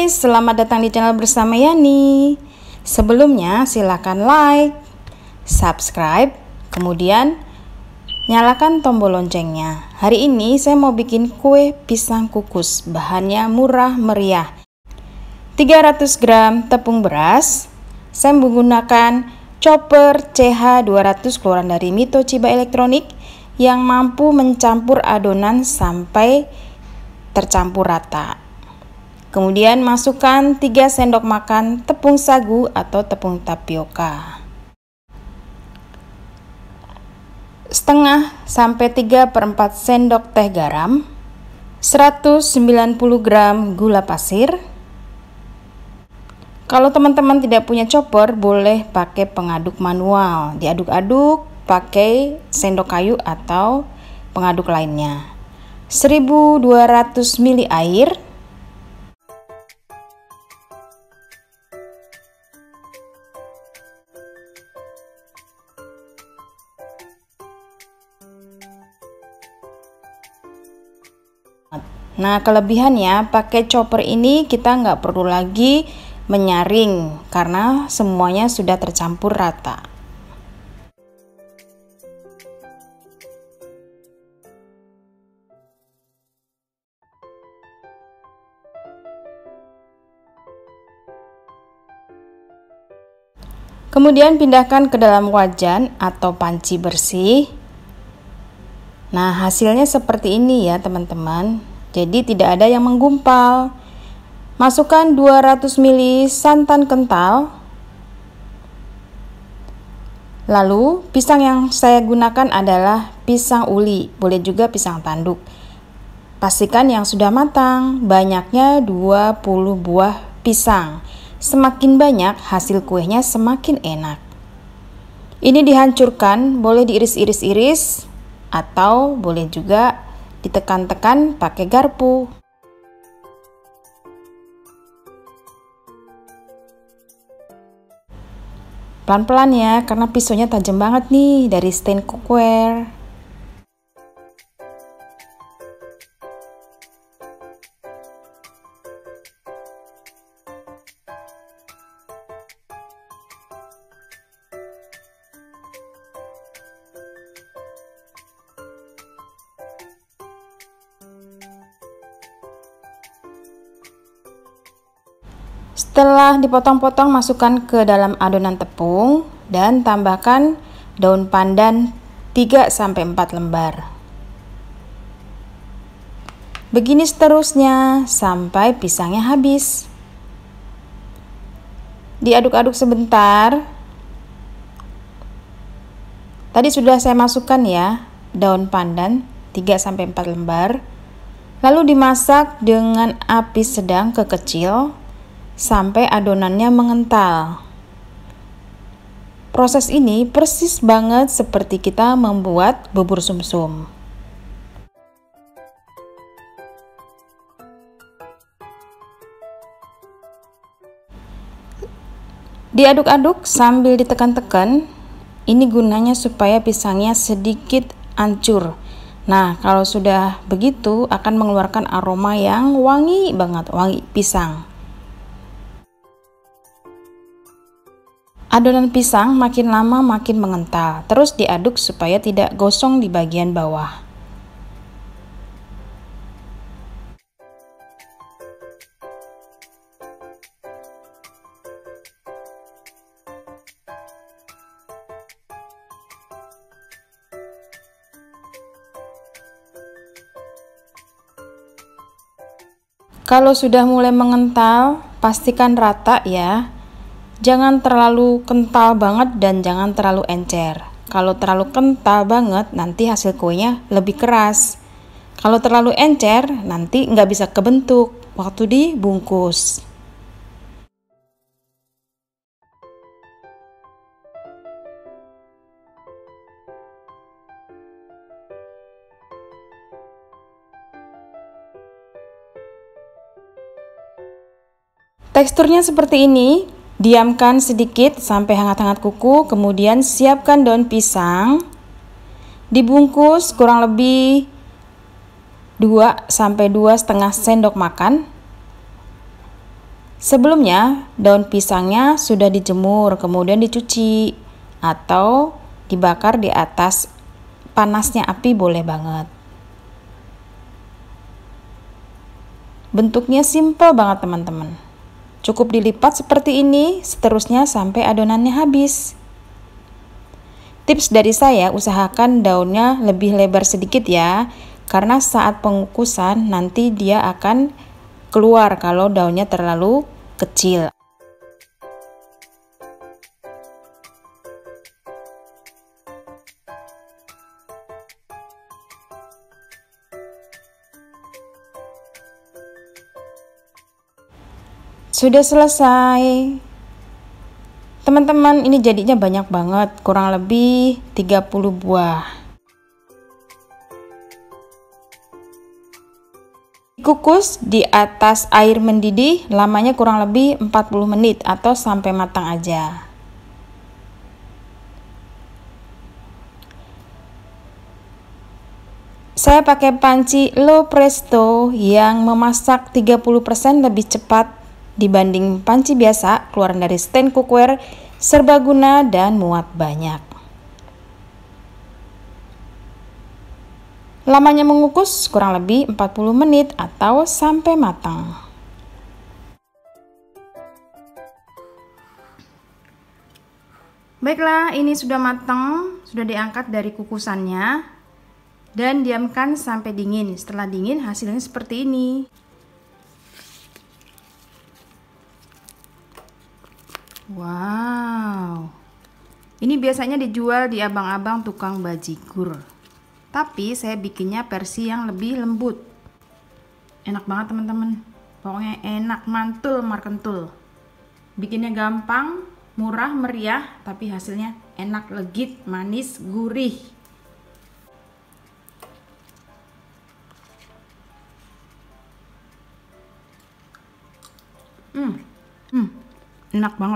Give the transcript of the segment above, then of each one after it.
Hai, selamat datang di channel bersama Yani. Sebelumnya silakan like, subscribe, kemudian nyalakan tombol loncengnya. Hari ini saya mau bikin kue pisang kukus. Bahannya murah meriah. 300 gram tepung beras. Saya menggunakan chopper CH200 keluaran dari Mito Chiba Elektronik yang mampu mencampur adonan sampai tercampur rata. Kemudian masukkan 3 sendok makan tepung sagu atau tepung tapioka. Setengah sampai 3/4 sendok teh garam. 190 gram gula pasir. Kalau teman-teman tidak punya chopper, boleh pakai pengaduk manual. Diaduk-aduk pakai sendok kayu atau pengaduk lainnya. 1200 ml air. Nah, kelebihannya pakai chopper ini kita nggak perlu lagi menyaring karena semuanya sudah tercampur rata. Kemudian pindahkan ke dalam wajan atau panci bersih. Nah, hasilnya seperti ini ya teman-teman. Jadi tidak ada yang menggumpal. Masukkan 200 ml santan kental. Lalu pisang yang saya gunakan adalah pisang uli, boleh juga pisang tanduk. Pastikan yang sudah matang, banyaknya 20 buah pisang. Semakin banyak hasil kuenya semakin enak. Ini dihancurkan, boleh diiris-iris-iris atau boleh juga ditekan-tekan pakai garpu. Pelan-pelan ya, karena pisaunya tajam banget nih dari stain cookware. Setelah dipotong-potong, masukkan ke dalam adonan tepung dan tambahkan daun pandan 3-4 lembar. Begini seterusnya sampai pisangnya habis. Diaduk-aduk sebentar. Tadi sudah saya masukkan ya daun pandan 3-4 lembar. Lalu dimasak dengan api sedang ke kecil sampai adonannya mengental. Proses ini persis banget seperti kita membuat bubur sumsum. Diaduk-aduk sambil ditekan-tekan. Ini gunanya supaya pisangnya sedikit hancur. Nah, kalau sudah begitu akan mengeluarkan aroma yang wangi banget, wangi pisang. Adonan pisang makin lama makin mengental, terus diaduk supaya tidak gosong di bagian bawah. Kalau sudah mulai mengental, pastikan rata ya. Jangan terlalu kental banget dan jangan terlalu encer. Kalau terlalu kental banget, nanti hasil kuenya lebih keras. Kalau terlalu encer, nanti nggak bisa kebentuk waktu dibungkus. Teksturnya seperti ini. Diamkan sedikit sampai hangat-hangat kuku, kemudian siapkan daun pisang. Dibungkus kurang lebih 2 sampai 2,5 sendok makan. Sebelumnya, daun pisangnya sudah dijemur, kemudian dicuci atau dibakar di atas panasnya api boleh banget. Bentuknya simple banget teman-teman. Cukup dilipat seperti ini, seterusnya sampai adonannya habis. Tips dari saya, usahakan daunnya lebih lebar sedikit ya, karena saat pengukusan nanti dia akan keluar kalau daunnya terlalu kecil. Sudah selesai. Teman-teman, ini jadinya banyak banget, kurang lebih 30 buah. Dikukus di atas air mendidih, lamanya kurang lebih 40 menit atau sampai matang aja. Saya pakai panci low presto yang memasak 30% lebih cepat dibanding panci biasa, keluaran dari stand cookware, serbaguna dan muat banyak. Lamanya mengukus kurang lebih 40 menit atau sampai matang. Baiklah, ini sudah matang, sudah diangkat dari kukusannya dan diamkan sampai dingin. Setelah dingin hasilnya seperti ini. Wow, ini biasanya dijual di abang-abang tukang bajigur, tapi saya bikinnya versi yang lebih lembut. Enak banget teman-teman, pokoknya enak, mantul markentul. Bikinnya gampang, murah meriah, tapi hasilnya enak, legit, manis, gurih. Enak banget.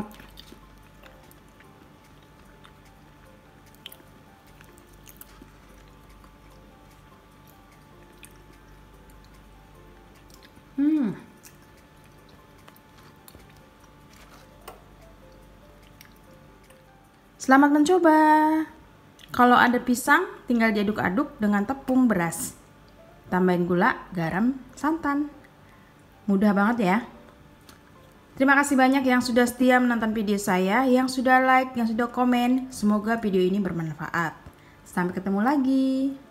Selamat mencoba. Kalau ada pisang, tinggal diaduk-aduk dengan tepung beras. Tambahin gula, garam, santan. Mudah banget ya. Terima kasih banyak yang sudah setia menonton video saya, yang sudah like, yang sudah komen. Semoga video ini bermanfaat. Sampai ketemu lagi.